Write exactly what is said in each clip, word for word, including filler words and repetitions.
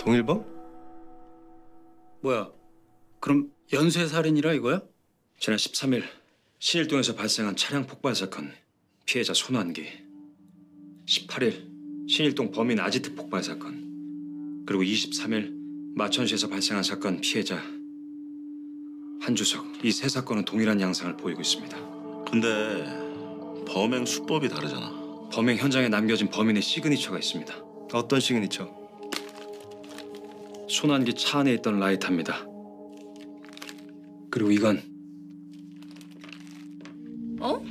동일범? 뭐야? 그럼 연쇄살인이라 이거야? 지난 십삼 일 신일동에서 발생한 차량 폭발 사건 피해자 손환기, 십팔 일 신일동 범인 아지트 폭발 사건, 그리고 이십삼 일 마천시에서 발생한 사건 피해자 한주석, 이 세 사건은 동일한 양상을 보이고 있습니다. 근데 범행 수법이 다르잖아. 범행 현장에 남겨진 범인의 시그니처가 있습니다. 어떤 시그니처? 손환기 차 안에 있던 라이터입니다. 그리고 이건 어?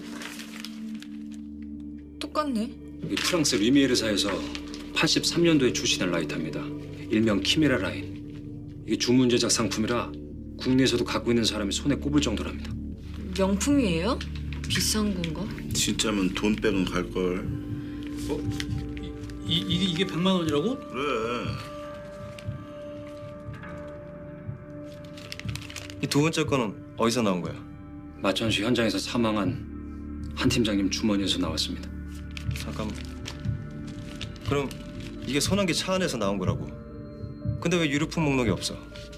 똑같네. 이 프랑스 리미에르사에서 팔십삼 년도에 출시된 라이터입니다. 일명 키메라 라인. 이게 주문 제작 상품이라 국내에서도 갖고 있는 사람이 손에 꼽을 정도랍니다. 명품이에요? 비싼 건가? 진짜면 돈 빼곤 갈걸. 이, 이게 이게 백만 원이라고? 그래. 이 두 번째 거는 어디서 나온 거야? 마천시 현장에서 사망한 한 팀장님 주머니에서 나왔습니다. 잠깐만. 그럼 이게 손환기 차 안에서 나온 거라고? 근데 왜 유류품 목록이 없어?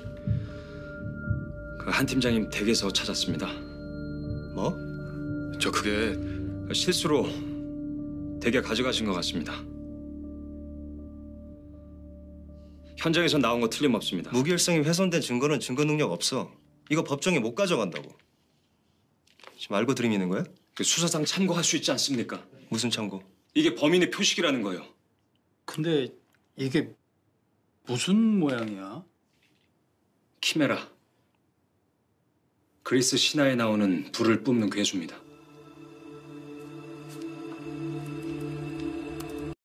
그 한 팀장님 댁에서 찾았습니다. 뭐? 저 그게 실수로 댁에 가져가신 것 같습니다. 현장에서 나온 거 틀림없습니다. 무기열성이 훼손된 증거는 증거 능력 없어. 이거 법정에 못 가져간다고. 지금 알고 들이미는 거야? 그 수사상 참고할 수 있지 않습니까? 무슨 참고? 이게 범인의 표식이라는 거예요. 근데 이게 무슨 모양이야? 키메라. 그리스 신화에 나오는 불을 뿜는 괴수입니다.